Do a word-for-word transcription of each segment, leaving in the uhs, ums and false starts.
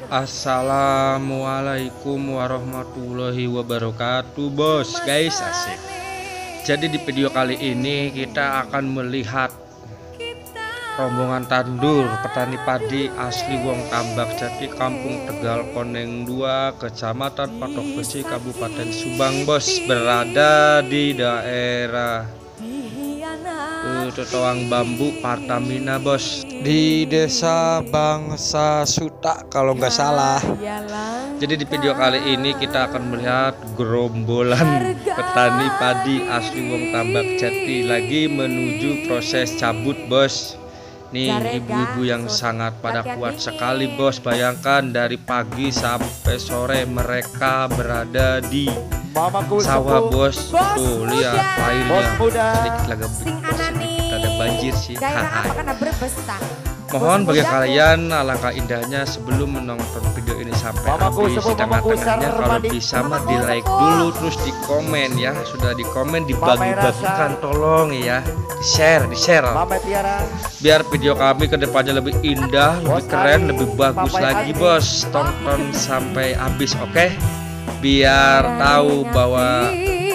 Assalamualaikum warahmatullahi wabarakatuh, bos, guys, asik. Jadi di video kali ini kita akan melihat rombongan tandur petani padi asli Wong Tambak Jati, Kampung Tegal Koneng dua, Kecamatan Patok Besi, Kabupaten Subang, bos, berada di daerah uh, Totoang Bambu Pertamina, bos, di Desa Bangsa Suta kalau nggak salah. Jadi di video kali ini kita akan melihat gerombolan petani padi asli Wong Tambak Jati lagi menuju proses cabut, bos. Nih ibu-ibu yang sangat pada kuat sekali, bos. Bayangkan dari pagi sampai sore mereka berada di sawah, bos. Tuh lihat airnya sedikit lagi sedikit ada banjir sih. Mohon bagi kalian alangkah indahnya sebelum menonton video ini sampai habis di tengah-tengahnya kalau bisa mah di like dulu, terus di komen ya. Sudah di komen dibagi-bagikan tolong ya, di share di share biar video kami kedepannya lebih indah, lebih keren, lebih bagus lagi, bos. Tonton sampai habis, oke okay? Biar tahu bahwa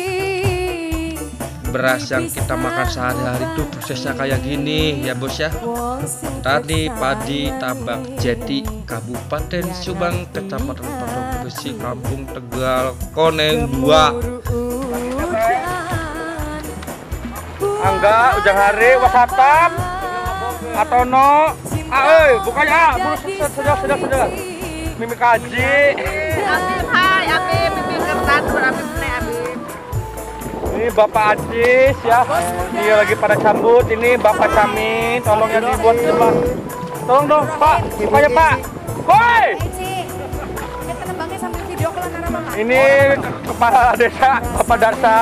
beras yang kita makan sehari-hari itu prosesnya kayak gini ya, bos ya. Tadi padi Tambak Jati, Kabupaten Subang, Kecamatan Patok Besi, Kampung Tegal Koneng dua. Angga ujang hari wasatam atau no ah, bukannya ah, sudah sudah sudah sudah mimi kaji. Hai, aku mimi kertas berapa ini Bapak Ajis ya, dia lagi pada cabut. Ini Bapak Camin, tolong ya dibuat depan. Tolong dong Pak, bukanya Pak. Woi. Ini kepala desa Bapak Darsa.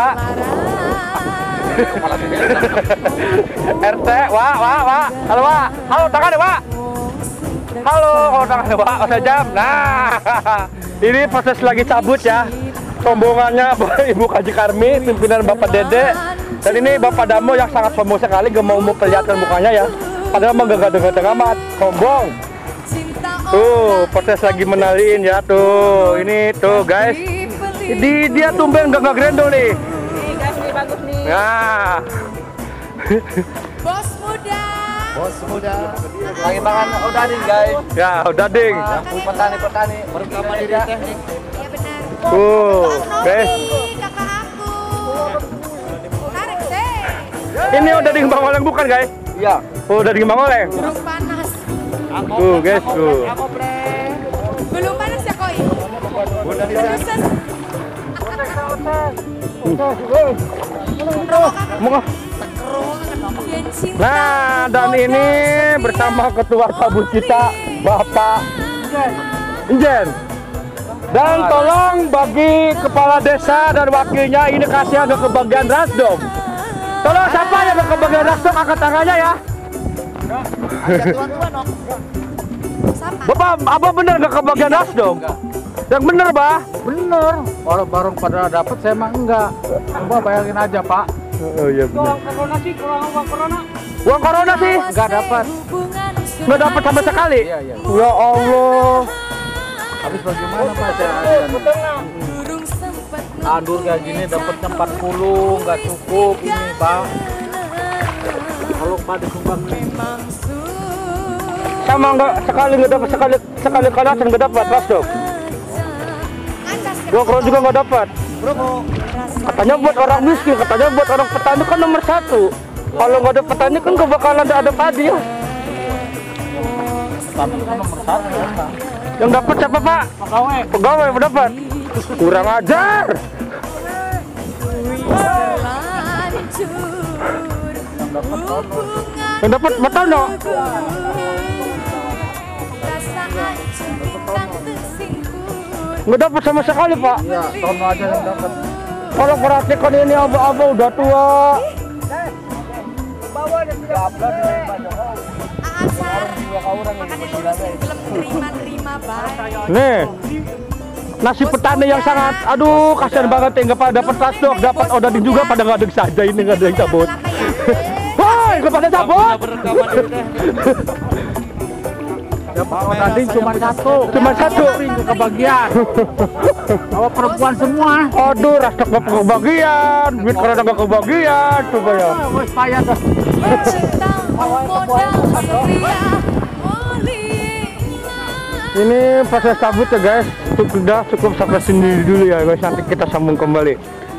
R T, wah wah wah. Halo wah, halo tangan deh wah. Halo, halo tangan deh wah, udah jam. Nah, ini proses lagi cabut ya. Rombongannya Ibu Kaji Karmi, pimpinan Bapak Dede, dan ini Bapak Damo yang sangat sombong sekali, gak mau mau kelihatan mukanya ya. Padahal mah gak gede-gede amat, sombong. Tuh, proses lagi menalin ya tuh. Ini tuh guys, di dia tumben gak gak grendol nih. Nih guys, ini bagus nih. Nah, bos muda. Bos muda. Lagi makan udah ding guys. Ya udah ding. Petani-petani berkama diri teknik. Tuh, guys. Ini udah ding Bang Oleng bukan, guys? Iya. Oh, udah ding Bang Oleng. Belum panas. Tuh, guys, tuh. Belum panas ya, Koi? Udah proses. Nah, dan ini bersama ketua tabut kita, Bapak Injen. Dan tolong bagi kepala desa dan wakilnya ini kasih agak ke bagian rasdom. Tolong siapa yang ke bagian rasdom angkat tangannya ya. Bapak, abah bener gak ke bagian rasdom? Yang bener, bah? Bener. Kalau barang pada dapat saya emang enggak. Coba bayangin aja, Pak. Oh iya bener. Uang corona sih, uang corona. Uang corona sih? Enggak dapat. Enggak dapat sama sekali? Iya, iya. Ya Allah. Habis bagaimana Pak? Tandur kayak gini dapatnya empat puluh, nggak cukup ini Bang. Kalau pada sumbang sama nggak sekali nggak dapat sekali sekali kalasan nggak dapat masuk. Dua kron juga nggak dapat. Katanya buat orang miskin, katanya buat orang petani kan nomor satu. Kalau nggak ada petani kan nggak bakalan ada padi ya. Petani kan nomor satu ya Pak. Yang dapat siapa Pak? Pegawai. Pegawai yang dapat. Kurang ajar. Yang dapat Matono. Nggak dapat sama sekali Pak. Iya, Tono aja yang dapat. Kalau perhatikan ini abah-abah udah tua. Bawa dia tidak abad dengan Pak Jokowi. Nih, nasi petani yang sangat, aduh kasihan banget ya, nggak pada dapat tasdok, dapat odading juga pada nggak ada saja ini nggak ada yang cabut. Woi, nggak pada cabut. Kalau tadi cuma satu, Cuma satu. Nggak kebagian. Kalau perempuan semua. Aduh, rasa gak kebagian, duit karena gak kebagian, coba ya. Wes payah dah. Ini proses cabut ya guys, cukup, udah cukup sampai sini dulu ya guys, nanti kita sambung kembali.